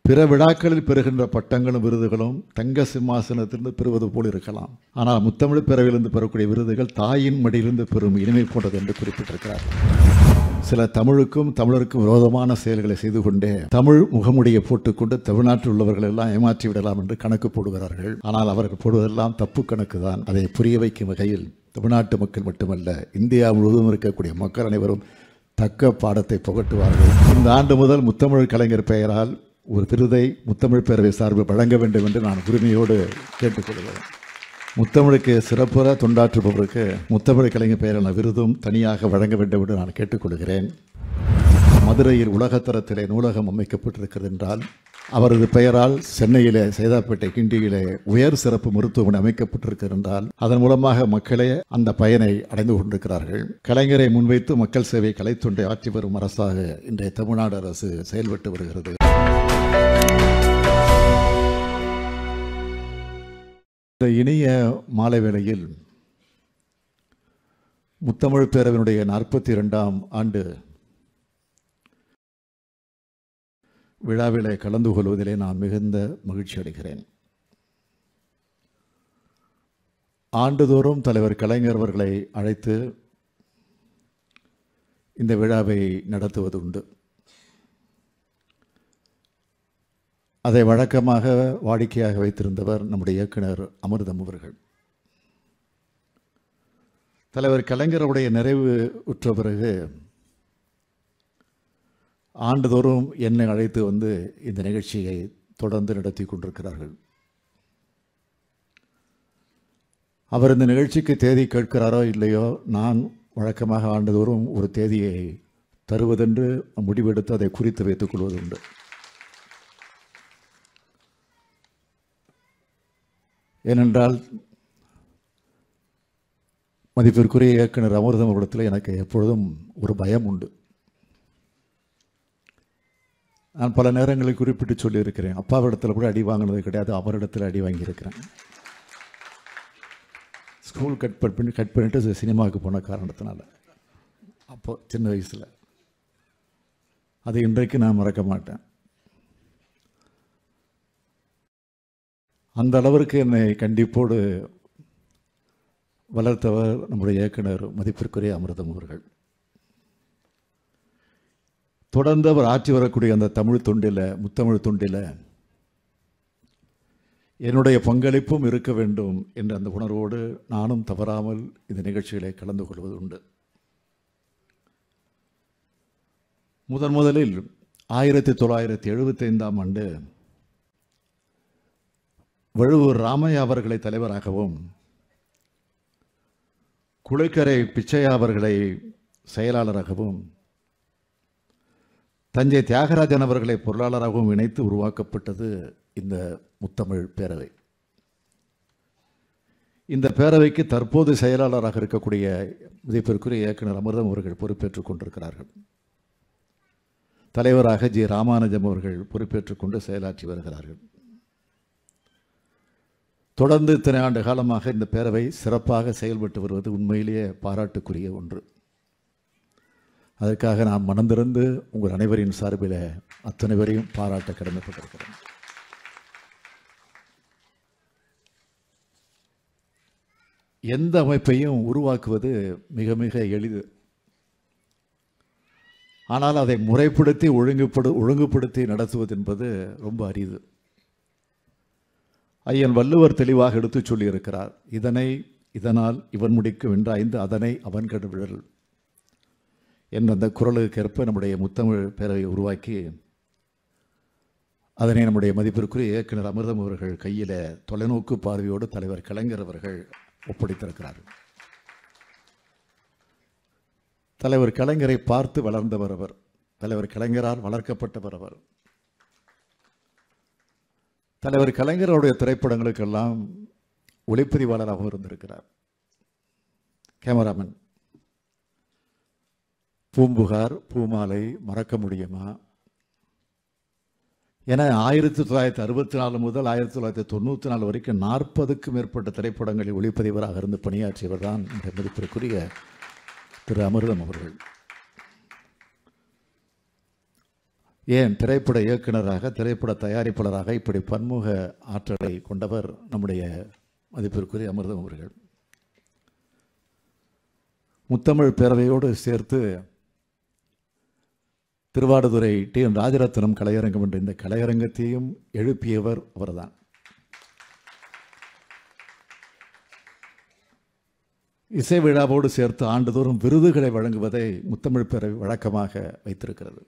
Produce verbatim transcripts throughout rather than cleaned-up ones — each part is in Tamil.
பிற விழாக்களில் பெறுகின்ற பட்டங்களும் விருதுகளும் தங்க சிம்மாசனத்திலிருந்து பெறுவது போல் இருக்கலாம். ஆனால் முத்தமிழ் பிறவிலிருந்து பெறக்கூடிய விருதுகள் தாயின் மடியிலிருந்து பெறும் இனிமை போன்றது என்று குறிப்பிட்டிருக்கிறார். சில தமிழுக்கும் தமிழருக்கும் விரோதமான செயல்களை செய்து கொண்டே தமிழ் முகமுடியை போட்டுக்கொண்டு தமிழ்நாட்டில் உள்ளவர்கள் எல்லாம் ஏமாற்றி விடலாம் என்று கணக்கு போடுகிறார்கள். ஆனால் அவர்கள் போடுவதெல்லாம் தப்பு கணக்கு தான். அதை புரிய வைக்கும் வகையில் தமிழ்நாட்டு மக்கள் மட்டுமல்ல, இந்தியா முழுவதும் இருக்கக்கூடிய மக்கள் அனைவரும் தக்க பாடத்தை புகட்டுவார்கள். இந்த ஆண்டு முதல் முத்தமிழ் கலைஞர் பெயரால் ஒரு விருதை முத்தமிழ் பேரவை சார்பில் வழங்க வேண்டும் என்று நான் உரிமையோடு கேட்டுக்கொள்கிறேன். முத்தமிழுக்கு சிறப்புற தொண்டாற்றுபவருக்கு முத்தமிழ் கலைஞர் பெயரான விருதும் தனியாக வழங்க வேண்டும் என்று நான் கேட்டுக்கொள்கிறேன். மதுரையில் உலகத்தரத்திலே நூலகம் அமைக்கப்பட்டிருக்கிறது என்றால், அவரது பெயரால் சென்னையிலே சைதாப்பேட்டை கிண்டியிலே உயர் சிறப்பு மருத்துவமனை அமைக்கப்பட்டிருக்கிறது என்றால், அதன் மூலமாக மக்களே அந்த பயனை அடைந்து கொண்டிருக்கிறார்கள். கலைஞரை முன்வைத்து மக்கள் சேவை கலைத்தொண்டை ஆற்றி வரும் அரசாக இன்றைய தமிழ்நாடு அரசு செயல்பட்டு வருகிறது. இந்த இனிய மாலை வேளையில் முத்தமிழ் பேரவையினுடைய நாற்பத்தி இரண்டாம் ஆண்டு விழாவிலே கலந்து கொள்வதிலே நான் மிகுந்த மகிழ்ச்சி அடைகிறேன். ஆண்டுதோறும் தலைவர் கலைஞர் அவர்களை அழைத்து இந்த விழாவை நடத்துவது உண்டு. அதை வழக்கமாக வாடிக்கையாக வைத்திருந்தவர் நம்முடைய இயக்குனர் அமிர்தம் அவர்கள். தலைவர் கலைஞருடைய நிறைவு உற்ற பிறகு ஆண்டுதோறும் என்னை அழைத்து வந்து இந்த நிகழ்ச்சியை தொடர்ந்து நடத்தி கொண்டிருக்கிறார்கள். அவர் இந்த நிகழ்ச்சிக்கு தேதி கேட்கிறாரோ இல்லையோ, நான் வழக்கமாக ஆண்டுதோறும் ஒரு தேதியை தருவதென்று முடிவெடுத்து அதை குறித்து வைத்துக் கொள்வது உண்டு. ஏனென்றால் மதிப்பிற்குரிய இயக்குனர் அமிர்தம் அவரிடத்தில் எனக்கு எப்பொழுதும் ஒரு பயம் உண்டு. நான் பல நேரங்களில் குறிப்பிட்டு சொல்லியிருக்கிறேன், அப்பாவிடத்தில் கூட அடி வாங்கினது கிடையாது, அவரிடத்தில் அடி வாங்கியிருக்கிறேன். ஸ்கூல் கட் பண்ணி கட் பண்ணிட்டு சினிமாவுக்கு போன காரணத்தினால, அப்போ சின்ன வயசில். அது இன்றைக்கு நான் மறக்க மாட்டேன். அந்த அளவிற்கு என்னை கண்டிப்போடு வளர்த்தவர் நம்முடைய இயக்குனர் மதிப்பிற்குரிய அமிர்தம் அவர்கள். தொடர்ந்து அவர் ஆற்றி வரக்கூடிய அந்த தமிழ் தொண்டில், முத்தமிழ் தொண்டில் என்னுடைய பங்களிப்பும் இருக்க வேண்டும் என்ற அந்த உணர்வோடு நானும் தவறாமல் இந்த நிகழ்ச்சிகளை கலந்து கொள்வது உண்டு. முதன் முதலில் ஆயிரத்தி தொள்ளாயிரத்தி எழுபத்தி ஐந்தாம் ஆண்டு வழுவூர் ராமையா அவர்களை தலைவராகவும், குளிக்கரை பிச்சையா அவர்களை செயலாளராகவும், தஞ்சை தியாகராஜன் அவர்களை பொருளாளராகவும் இணைத்து உருவாக்கப்பட்டது இந்த முத்தமிழ் பேரவை. இந்த பேரவைக்கு தற்போது செயலாளராக இருக்கக்கூடிய மதிப்பிற்குரிய இயக்குனர் அமிர்தம் அவர்கள் பொறுப்பேற்றுக் கொண்டிருக்கிறார்கள். தலைவராக ஜி ராமானுஜம் அவர்கள் பொறுப்பேற்றுக் கொண்டு செயலாற்றி வருகிறார்கள். தொடர்ந்து இத்தனை ஆண்டு காலமாக இந்த பேரவை சிறப்பாக செயல்பட்டு வருவது உண்மையிலேயே பாராட்டுக்குரிய ஒன்று. அதற்காக நான் மனந்திறந்து உங்கள் அனைவரின் சார்பில் அத்தனை பேரையும் பாராட்ட கடமைப்பட்டிருக்கிறேன். எந்த அமைப்பையும் உருவாக்குவது மிக மிக எளிது. ஆனால் அதை முறைப்படுத்தி ஒழுங்குபடு ஒழுங்குபடுத்தி நடத்துவது என்பது ரொம்ப அரிது. ஐயன் வள்ளுவர் தெளிவாக எடுத்து சொல்லியிருக்கிறார், இதனை இதனால் இவன் முடிக்கும் வென்றாய்ந்து அதனை அவன் கடுவிழல் என்ற அந்த குரலுக்கு ஏற்ப நம்முடைய முத்தமிழ் பேரவை உருவாக்கி அதனை நம்முடைய மதிப்பிற்குரிய இயக்குனர் அமிர்தம் அவர்கள் கையில் தொலைநோக்கு பார்வையோடு தலைவர் கலைஞர் அவர்கள் ஒப்படைத்திருக்கிறார்கள். தலைவர் கலைஞரை பார்த்து வளர்ந்தவர் அவர். தலைவர் கலைஞரால் வளர்க்கப்பட்டவர் அவர். தலைவர் கலைஞருடைய திரைப்படங்களுக்கெல்லாம் ஒளிப்பதிவாளராகவும் இருந்திருக்கிறார். கேமராமேன். பூம்புகார், பூமாலை, மறக்க முடியுமா என ஆயிரத்தி தொள்ளாயிரத்தி அறுபத்தி நாலு முதல் ஆயிரத்தி தொள்ளாயிரத்தி தொண்ணூற்றி நாலு வரைக்கும் நாற்பதுக்கும் மேற்பட்ட திரைப்படங்களில் ஒளிப்பதிவராக இருந்து பணியாற்றியவர் தான் இந்த மதிப்பிற்குரிய திரு அமிர்தம் அவர்கள். ஏன் திரைப்பட இயக்குனராக, திரைப்பட தயாரிப்பாளராக இப்படி பன்முக ஆற்றலை கொண்டவர் நம்முடைய மதிப்பிற்குரிய அமிர்தம் அவர்கள். முத்தமிழ் பேரவையோடு சேர்த்து திருவாடுதுறை டி என் ராஜரத்னம் கலையரங்கம் என்ற இந்த கலையரங்கத்தையும் எழுப்பியவர் அவர்தான். இசை விழாவோடு சேர்த்து ஆண்டுதோறும் விருதுகளை வழங்குவதை முத்தமிழ் பேரவை வழக்கமாக வைத்திருக்கிறது.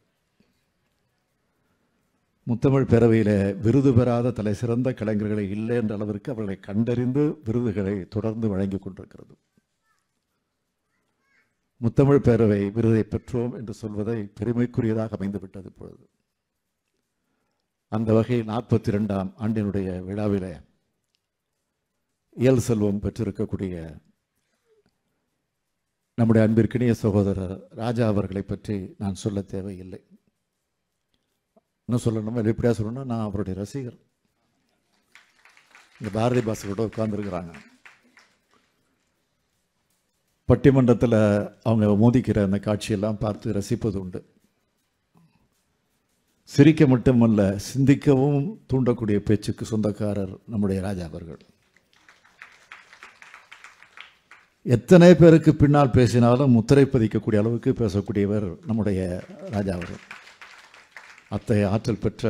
முத்தமிழ் பேரவையில் விருது பெறாத தலை சிறந்த கலைஞர்களை இல்லை என்ற அளவிற்கு அவர்களை கண்டறிந்து விருதுகளை தொடர்ந்து வழங்கி கொண்டிருக்கிறது. முத்தமிழ் பேரவை விருதை பெற்றோம் என்று சொல்வதை பெருமைக்குரியதாக அமைந்துவிட்டது. இப்பொழுது அந்த வகையில் நாற்பத்தி இரண்டாம் ஆண்டினுடைய விழாவிலே இயல் செல்வம் பெற்றிருக்கக்கூடிய நம்முடைய அன்பிற்கினிய சகோதரர் ராஜா அவர்களை பற்றி நான் சொல்ல தேவையில்லை. இன்னும் சொல்லணும், வெளிப்படையாக சொல்லணும்னா நான் அவருடைய ரசிகர். இந்த பாரதி பாஸ்கரோட உட்கார்ந்துருக்கிறாங்க. பட்டிமன்றத்தில் அவங்க மோதிக்கிற அந்த காட்சியெல்லாம் பார்த்து ரசிப்பது உண்டு. சிரிக்க மட்டுமல்ல, சிந்திக்கவும் தூண்டக்கூடிய பேச்சுக்கு சொந்தக்காரர் நம்முடைய ராஜா அவர்கள். எத்தனை பேருக்கு பின்னால் பேசினாலும் முத்திரை பதிக்கக்கூடிய அளவுக்கு பேசக்கூடியவர் நம்முடைய ராஜா அவர்கள். அத்தகைய ஆற்றல் பெற்ற,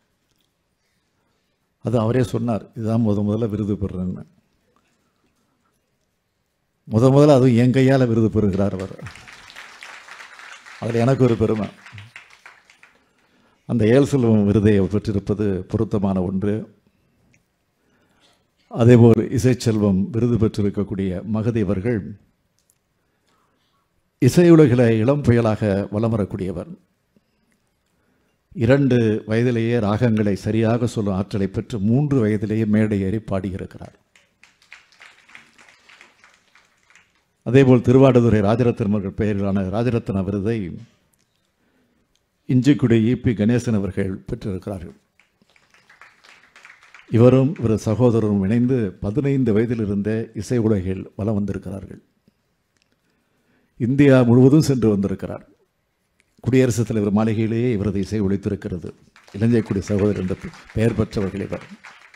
அது அவரே சொன்னார், இதுதான் முத முதல்ல விருது பெறுறேன்னு. முத முதல்ல அதுவும் என் கையால் விருது பெறுகிறார் அவர். அதில் எனக்கு ஒரு பெருமை. அந்த ஏல் செல்வம் விருதை பெற்றிருப்பது பொருத்தமான ஒன்று. அதேபோல் இசைச்செல்வம் விருது பெற்றிருக்கக்கூடிய மகதி அவர்கள் இசையுலகில் இளம் புயலாக வலம் வரக்கூடியவர். இரண்டு வயதிலேயே ராகங்களை சரியாக சொல்லும் ஆற்றலை பெற்று மூன்று வயதிலேயே மேடை ஏறி பாடியிருக்கிறார். அதேபோல் திருவாடுதுறை ராஜரத்னம் அவர்கள் பெயரிலான ராஜரத்ன விருதை இஞ்சிக்குடி இபி கணேசன் அவர்கள் பெற்றிருக்கிறார்கள். இவரும் இவர் சகோதரரும் இணைந்து பதினைந்து வயதிலிருந்தே இசை உலகில் வலம் வந்திருக்கிறார்கள். இந்தியா முழுவதும் சென்று வந்திருக்கிறார். குடியரசுத் தலைவர் மாளிகையிலேயே இவரது இசை ஒலித்திருக்கிறது. இலங்கைக்குடி சகோதரர் என்ற பெயர் பெற்றவர்கள் இவர்.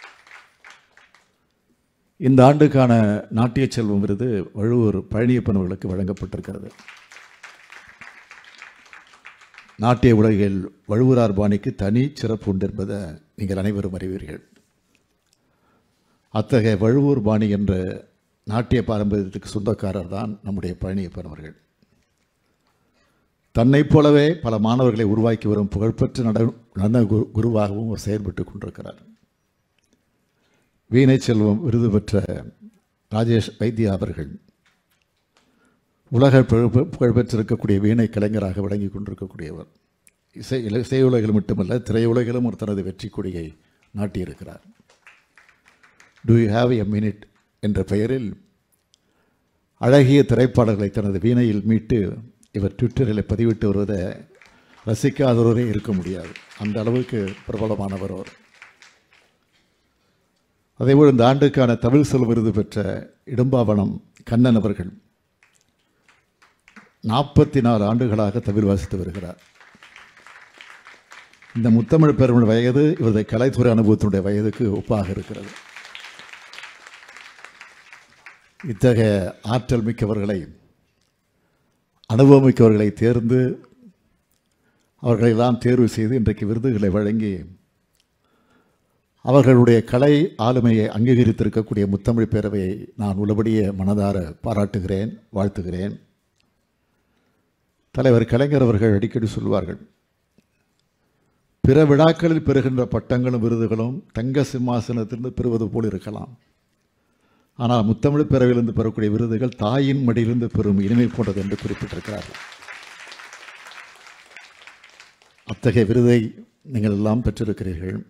இந்த ஆண்டுக்கான நாட்டிய செல்வம் விருது வழுவூர் பழனியப்பன் அவர்களுக்கு வழங்கப்பட்டிருக்கிறது. நாட்டிய உலகில் வழுவூரார் பாணிக்கு தனி சிறப்பு உண்டு என்பதை நீங்கள் அனைவரும் அறிவீர்கள். அத்தகைய வழுவூர் பாணி என்ற நாட்டிய பாரம்பரியத்துக்கு சொந்தக்காரர் தான் நம்முடைய பழனியப்பன் அவர்கள். தன்னைப் போலவே பல மாணவர்களை உருவாக்கி வரும் புகழ்பெற்ற நட நடன குருவாகவும் அவர் செயல்பட்டு கொண்டிருக்கிறார். வீணை செல்வம் விருது பெற்ற ராஜேஷ் வைத்தியா அவர்கள் உலக புகழ்பெற்றிருக்கக்கூடிய வீணை கலைஞராக விளங்கி கொண்டிருக்கக்கூடியவர். இசை இசையுலகில் மட்டுமல்ல, திரையுலகிலும் ஒரு தனது வெற்றி கொடியை நாட்டியிருக்கிறார். Do you have a minute என்ற பெயரில் அழகிய திரைப்பாடல்களை தனது வீணையில் மீட்டு இவர் ட்விட்டரில் பதிவிட்டு வருவதை ரசிக்காதவரே இருக்க முடியாது. அந்த அளவுக்கு பிரபலமானவர் அவர். அதேபோல் இந்த ஆண்டுக்கான தமிழ் செல்வம் விருது பெற்ற இடும்பாவனம் கண்ணன் அவர்கள் நாற்பத்தி நாலு ஆண்டுகளாக தமிழ் வாசித்து வருகிறார். இந்த முத்தமிழ் பெருமை வயது இவரது கலைத்துறை அனுபவத்தினுடைய வயதுக்கு ஒப்பாக இருக்கிறது. இத்தகைய ஆற்றல் மிக்கவர்களை, அனுபவமிக்கவர்களை தேர்ந்து அவர்களெல்லாம் தேர்வு செய்து இன்றைக்கு விருதுகளை வழங்கி அவர்களுடைய கலை ஆளுமையை அங்கீகரித்திருக்கக்கூடிய முத்தமிழ் பேரவையை நான் உள்ளபடியே மனதார பாராட்டுகிறேன், வாழ்த்துகிறேன். தலைவர் கலைஞர் அவர்கள் அடிக்கடி சொல்வார்கள், பிற விழாக்களில் பெறுகின்ற பட்டங்களும் விருதுகளும் தங்க சிம்மாசனத்திலிருந்து பெறுவது போல் இருக்கலாம். ஆனால் முத்தமிழ் பேரவையிலிருந்து பெறக்கூடிய விருதுகள் தாயின் மடியிலிருந்து பெறும் இனிமை போன்றது என்று குறிப்பிட்டிருக்கிறார்கள். அத்தகைய விருதை நீங்கள் எல்லாம் பெற்றிருக்கிறீர்கள்.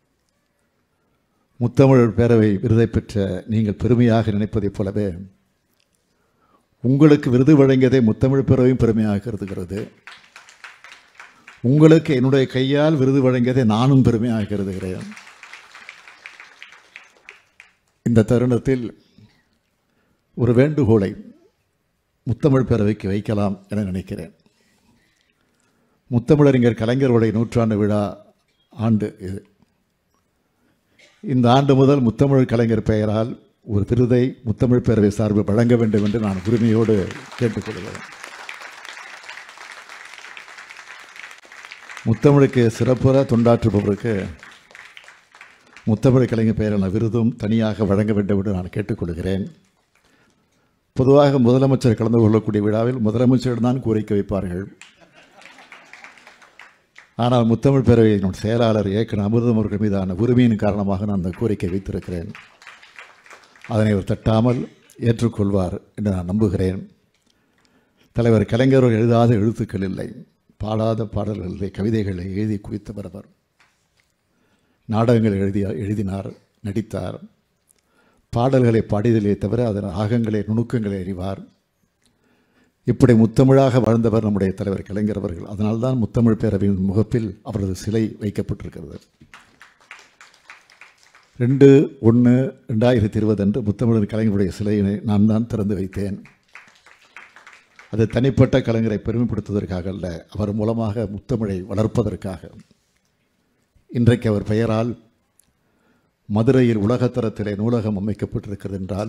முத்தமிழ் பேரவை விருதை பெற்ற நீங்கள் பெருமையாக நினைப்பதைப் போலவே உங்களுக்கு விருது வழங்கியதை முத்தமிழ் பேரவையும் பெருமையாக கருதுகிறது. உங்களுக்கு என்னுடைய கையால் விருது வழங்கியதை நானும் பெருமையாக கருதுகிறேன். இந்த தருணத்தில் ஒரு வேண்டுகோளை முத்தமிழ் பேரவைக்கு வைக்கலாம் என நினைக்கிறேன். முத்தமிழறிஞர் கலைஞருடைய நூற்றாண்டு விழா ஆண்டு இது. இந்த ஆண்டு முதல் முத்தமிழ் கலைஞர் பெயரால் ஒரு விருதை முத்தமிழ் பேரவை சார்பில் வழங்க வேண்டும் என்று நான் உரிமையோடு கேட்டுக்கொள்கிறேன். முத்தமிழுக்கு சிறப்புற தொண்டாற்றுபவருக்கு முத்தமிழ் கலைஞர் பெயரான விருதும் தனியாக வழங்க வேண்டும் என்று நான் கேட்டுக்கொள்கிறேன். பொதுவாக முதலமைச்சர் கலந்து கொள்ளக்கூடிய விழாவில் முதலமைச்சரிடம் கோரிக்கை வைப்பார்கள். ஆனால் முத்தமிழ் பேரவையின் செயலாளர் இயக்குனர் அமிர்தம் அவர்கள் மீதான உரிமையின் காரணமாக நான் அந்த கோரிக்கை வைத்திருக்கிறேன். அதனை அவர் தட்டாமல் ஏற்றுக்கொள்வார் என்று நான் நம்புகிறேன். தலைவர் கலைஞர் எழுதாத எழுத்துக்கள் இல்லை, பாடாத பாடல்கள் இல்லை, கவிதைகளை எழுதி குவித்தவர் அவர். நாடகங்கள் எழுதி எழுதினார், நடித்தார். பாடல்களை பாடியதிலே தவிர அதன் ஆகங்களை நுணுக்கங்களை அறிவார். இப்படி முத்தமிழாக வாழ்ந்தவர் நம்முடைய தலைவர் கலைஞர் அவர்கள். அதனால்தான் முத்தமிழ் பேரவையின் முகப்பில் அவரது சிலை வைக்கப்பட்டிருக்கிறது. ரெண்டு ஒன்று ரெண்டாயிரத்தி இருபது அன்று முத்தமிழர் கலைஞருடைய சிலையினை நான் தான் திறந்து வைத்தேன். அது தனிப்பட்ட கலைஞரை பெருமைப்படுத்துவதற்காக அல்ல, அவர் மூலமாக முத்தமிழை வளர்ப்பதற்காக. இன்றைக்கு அவர் பெயரால் மதுரையில் உலகத்தரத்திலே நூலகம் அமைக்கப்பட்டிருக்கிறது என்றால்,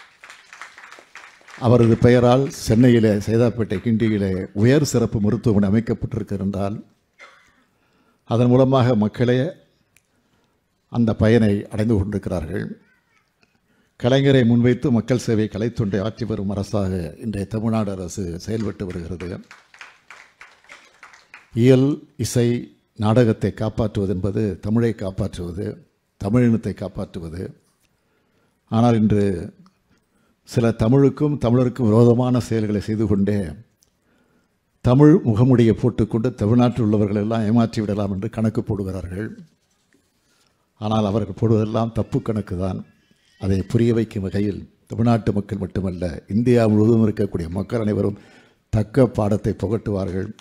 அவரது பெயரால் சென்னையிலே சேதாப்பேட்டை கிண்டியிலே உயர் சிறப்பு மருத்துவமனை அமைக்கப்பட்டிருக்கிறது என்றால், அதன் மூலமாக மக்களே அந்த பயனை அடைந்து கொண்டிருக்கிறார்கள். கலைஞரை முன்வைத்து மக்கள் சேவை கலைத்தொண்டை ஆற்றி வரும் அரசாக இன்றைய தமிழ்நாடு அரசு செயல்பட்டு வருகிறது. இயல், இசை, நாடகத்தை காப்பாற்றுவது என்பது தமிழை காப்பாற்றுவது, தமிழினத்தை காப்பாற்றுவது. ஆனால் இன்று சில தமிழுக்கும் தமிழருக்கும் விரோதமான செயல்களை செய்து கொண்டே தமிழ் முகமுடியை போட்டுக்கொண்டு தமிழ்நாட்டில் உள்ளவர்கள் எல்லாம் ஏமாற்றி விடலாம் என்று கணக்கு போடுகிறார்கள். ஆனால் அவர்கள் போடுவதெல்லாம் தப்பு கணக்கு தான். அதை புரிய வைக்கும் வகையில் தமிழ்நாட்டு மக்கள் மட்டுமல்ல, இந்தியா முழுவதும் இருக்கக்கூடிய மக்கள் அனைவரும் தக்க பாடத்தை புகட்டுவார்கள்.